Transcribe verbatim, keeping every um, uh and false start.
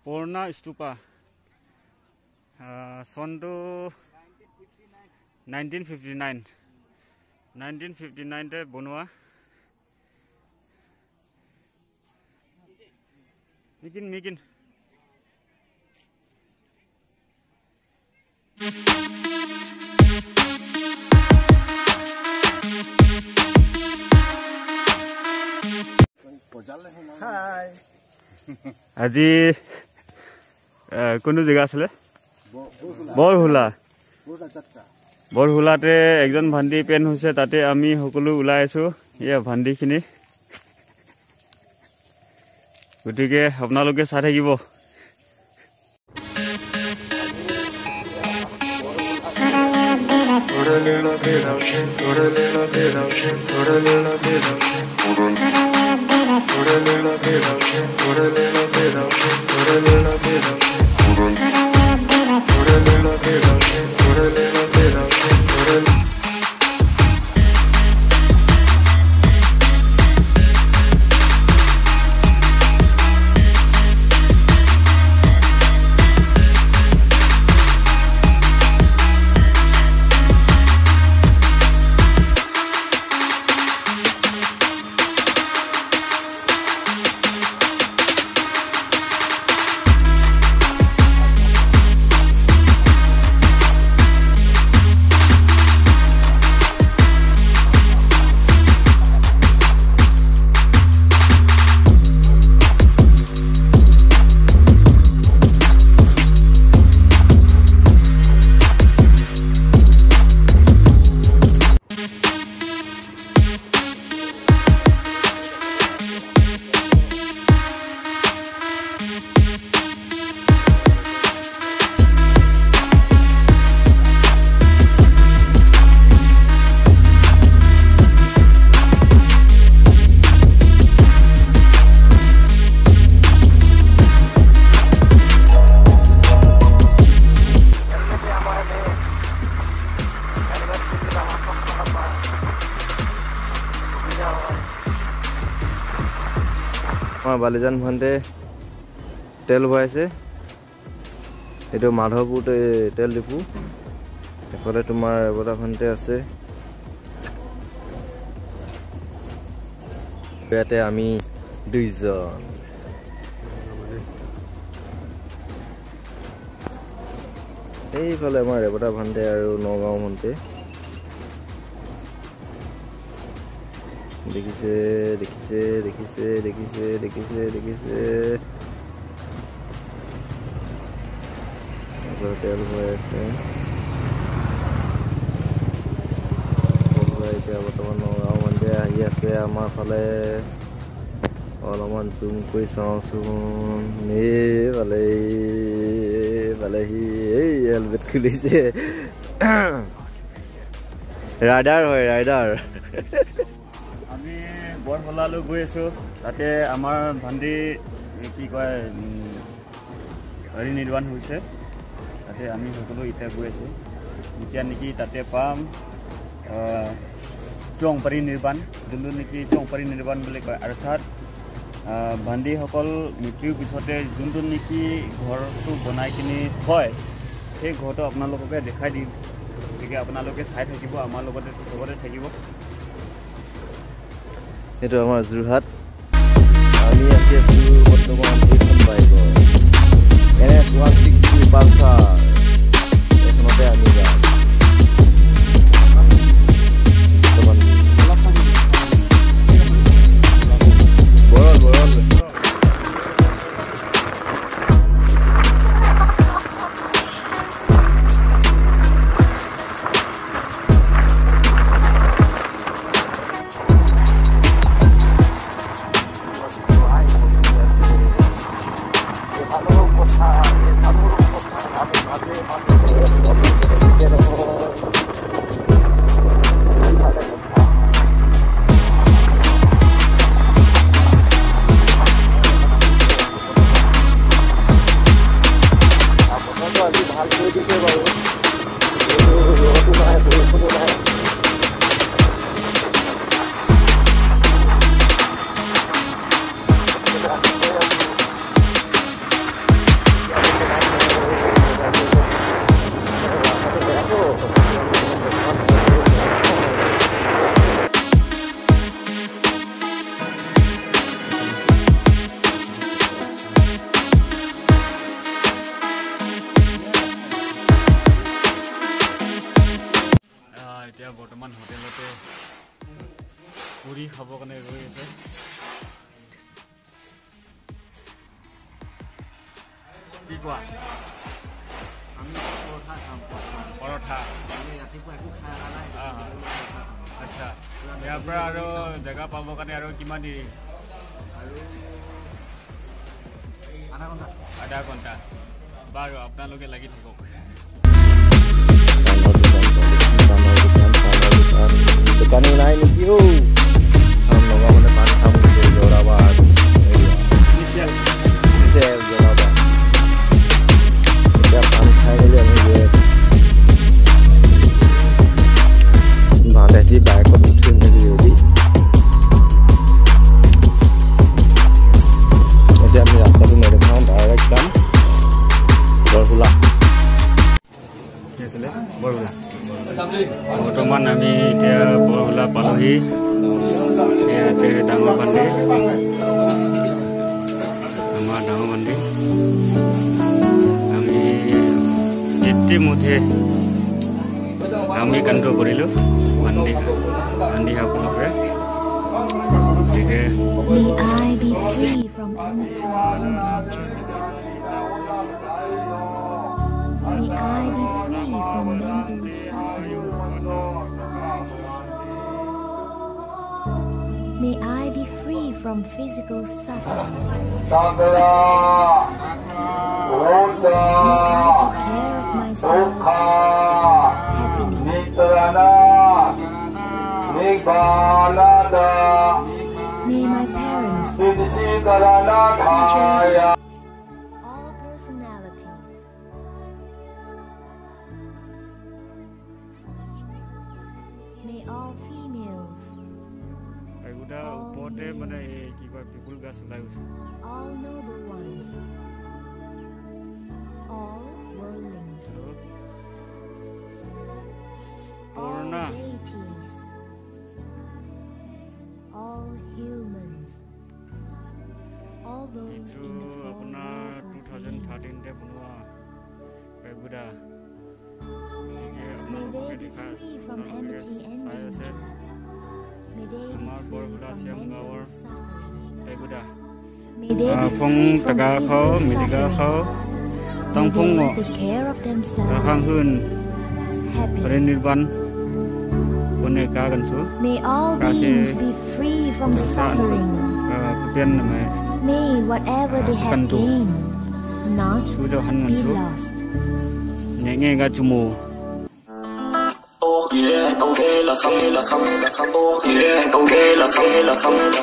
Purna Stupa. Sonto nineteen fifty-nine. nineteen fifty-nine te Bonua. Mikin mikin. Hi. আজি কোনটো জায়গা আছে বৰহুলা বৰহুলাতে একজন ভান্দি পেন হৈছে তাতে আমি সকলো ওলাই আছো ইয়া ভান্দিখিনি গতিকে আপোনালোকে চাই থাকিব বালিজান ভন্তে তেল ভৰাইছে এটো মাধৱপুৰ তেল ডিপু এফালে তোমাৰ এবলা ভন্তে আছে ইয়াতে আমি দুইজন এইফালে আমাৰ এবলা ভন্তে আৰু নগাঁও ভন্তে দেখিছে দেখিছে দেখিছে দেখিছে দেখিছে দেখিছে তেল হৈ আছে এতিয়া বৰ্তমান নগাঁও মন্দিৰ আহি আছে আমাৰ ফালে অলপমান জুম কৰি চাওঁচোন এই ভালে ভালেহি এই হেলমেট খুলিছে ৰাইডাৰ হয় ৰাইডাৰ আমি বৰহলালৈ গৈ আছো তাতে আমাৰ ভান্দি কি কয় হৰি নিৰ্বাণ হৈছে তাতে আমি সকলো এতিয়া গৈ আছো এতিয়া নেকি তাতে পাম চংপাৰী নিৰ্বাণ যোনটো নেকি চংপাৰী নিৰ্বাণ বুলি কয় অৰ্থাৎ ভান্দিসকল মৃত্যুৰ পিছতে যোনটো নেকি ঘৰটো বনাই কিনি থয় সেই ঘৰটো আপোনালোককে দেখাই দিম গতিকে আপোনালোকে চাই থাকিব আমাৰ লগতে লগতে থাকিব এটা আমাৰ যোৰহাট আমি আছি আছো বৰ্তমান এইখন বাইক এনে ওৱান ছিক্সটি পালচাৰ এখনতে আমি যাম বৰল বৰল খাবৰ কাৰণে ৰৈ আছে কি কোৱা আমি পৰঠা খাম পৰঠা আমি ৰাতিপুৱা একো খাই অহা নাই আচ্ছা ইয়াৰ পৰা আৰু জেগা পাবৰ কাৰণে আৰু কিমান দেৰি আৰু আধা ঘণ্টা আধা ঘণ্টা বাৰু আপোনালোকে লাগি থাকক দোকানী নাই নেকি ও কাম লগা মানে পান খাম জোৰাবাদ এৰিয়া নিচে জোৰাবাদ এতিয়া পান খাই মেলি আমি গৈ ভালে যি বাইকত উঠি মেলি ৰেডি এতিয়া আমি ৰাস্তাটো নেদেখাওঁ ডাইৰেক্ট যাম বৰহুলা কি আছিলে বৰহুলা বৰ্তমান আমি এতিয়া বৰহুলা পালোহি ইয়াতে ডাঙৰ বান্ধি আমাৰ ডাঙৰ বান্ধি আমি ইতিমধ্যে নামিকান্ত কৰিলোঁ বান্ধি বান্ধি আপোনালোকে গতিকে May I be free from physical suffering. May I take care of myself happily. May my parents, teachers, all personalities, may all females, ওপৰতে মানে কি কয় পিপুল গাছ ওলাই গৈছে all noble ones, all worldlings, all deities, all humans, all those in the আপোনাৰ two thousand থাৰ্টিনতে বনোৱা পেগুডা may they be free from enmity and danger. May they be আমাৰ free বৰহুলা from শ্যাম mental গাঁৱৰ suffering. পেগুডা May they be ফোন free from টাকা খাওঁ physical মিটিকা suffering. খাওঁ May টংফং they take care of ৰাখাং themselves হুন happy. হৰিনিৰ্বাণ কোনে কা গানছো May all Kasi- beings be free from suffering. kepian namanya May whatever they have Kantu. gained not sudah han be ngansu lost. nenge ga cumu Yeah, okay, let's come, let's come, let's come, yeah, okay, let's come, let's come.